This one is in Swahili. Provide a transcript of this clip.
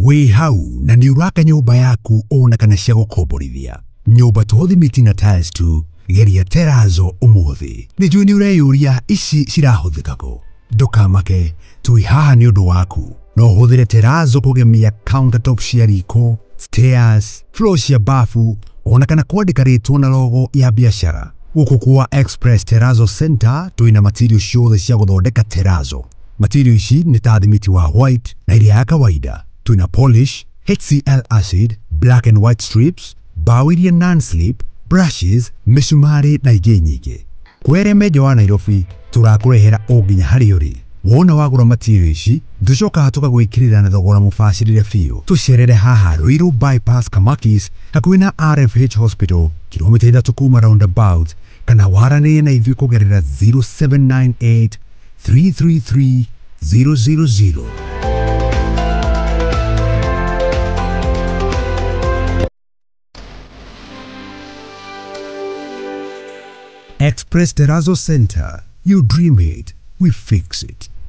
Wĩ hau na nĩ ũraka nyũmba yaku ona kana cia gũkomborithia. Nyũmba to thimiti na tiles tu, geria Terrazzo ũmũthĩ. Nĩnjũĩ nĩ ũreyũria ici cirahũthĩka kũ? Ndũkamake, tũĩ haha nĩ ũndũ waku. No ũhũthĩre Terrazzo kũgemia countertop cia riko, stairs, floor cia bafu, ona kana kwandĩka rĩtwa na logo ya biacara. Gũkũ kwa Express Terrazzo Center twĩna material ciothe cia gũthondeka Terrazzo. Material ici nĩ ta thimiti wa white na iria ya kawaida. Twĩna polish, HCl acid, black and white strips, mbaũ iria non-slip, brushes, mĩcumarĩ na ingĩ nyingĩ. Kwere Meja wa Nairobi tũrakũrehera o nginya harĩa ũrĩ. Wona wagũra material ici, tũcokaga tũgagwĩkĩrĩra na thogora mũbacĩrĩre biũ. Tũcerere haha Ruiru Bypass Kamakis hakuhĩ na RFH Hospital, kilomita 3 kuma roundabout, kana waranĩrie na ithuĩ kũgerera 0798 333 000. Express Terrazzo Center. You dream it, we fix it.